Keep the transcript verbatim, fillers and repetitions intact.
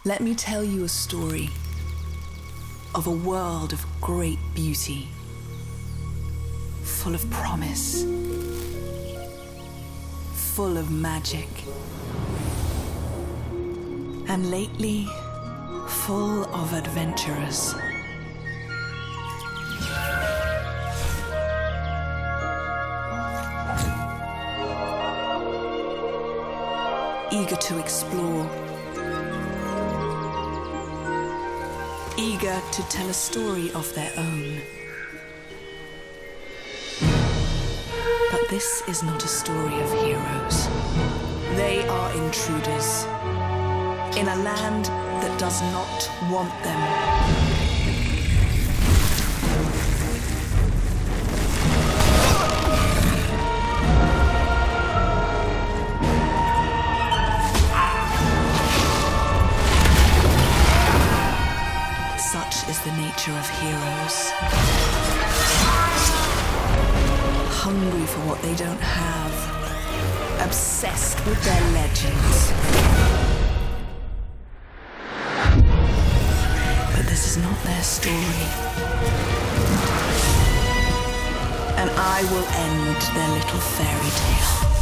Let me tell you a story of a world of great beauty, full of promise, full of magic, and lately, full of adventurers. Eager to explore, eager to tell a story of their own. But this is not a story of heroes. They are intruders in a land that does not want them. Such is the nature of heroes. Hungry for what they don't have. Obsessed with their legends. But this is not their story. And I will end their little fairy tale.